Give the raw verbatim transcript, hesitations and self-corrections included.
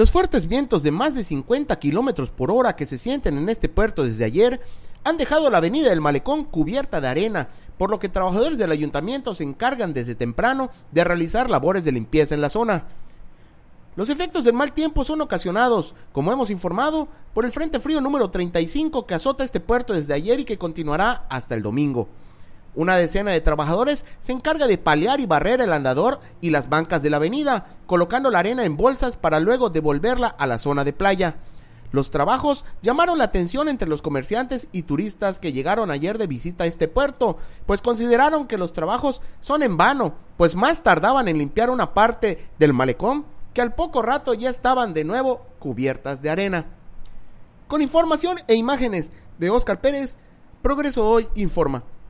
Los fuertes vientos de más de cincuenta kilómetros por hora que se sienten en este puerto desde ayer han dejado la avenida del Malecón cubierta de arena, por lo que trabajadores del ayuntamiento se encargan desde temprano de realizar labores de limpieza en la zona. Los efectos del mal tiempo son ocasionados, como hemos informado, por el frente frío número treinta y cinco que azota este puerto desde ayer y que continuará hasta el domingo. Una decena de trabajadores se encarga de paliar y barrer el andador y las bancas de la avenida, colocando la arena en bolsas para luego devolverla a la zona de playa. Los trabajos llamaron la atención entre los comerciantes y turistas que llegaron ayer de visita a este puerto, pues consideraron que los trabajos son en vano, pues más tardaban en limpiar una parte del malecón, que al poco rato ya estaban de nuevo cubiertas de arena. Con información e imágenes de Óscar Pérez, Progreso Hoy informa.